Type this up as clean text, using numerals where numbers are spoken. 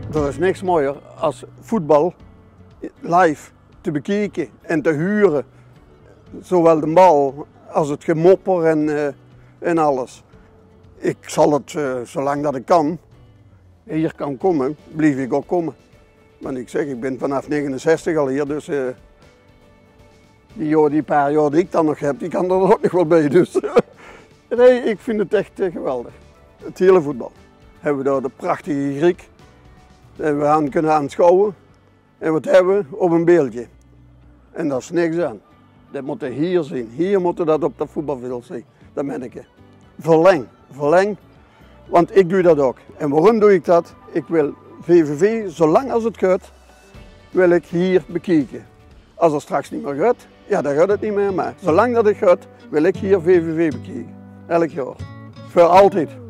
Er is niks mooier als voetbal live te bekijken en te huren. Zowel de bal als het gemopper en alles. Ik zal het, zolang dat ik kan, hier kan komen, blijf ik ook komen. Want ik zeg, ik ben vanaf 69 al hier, dus die paar jaar die ik dan nog heb, die kan er ook nog wel bij. Dus nee, ik vind het echt geweldig. Het hele voetbal. Hebben we daar de prachtige Griek. En we aan kunnen aanschouwen. En wat hebben we? Op een beeldje. En daar is niks aan. Dat moet je hier zien. Hier moet je dat op dat voetbalveld zien. Dat ben ik. Verleng. Want ik doe dat ook. En waarom doe ik dat? Ik wil VVV, zolang als het gaat, wil ik hier bekijken. Als er straks niet meer gaat, ja dan gaat het niet meer. Maar zolang dat het gaat, wil ik hier VVV bekijken. Elk jaar. Voor altijd.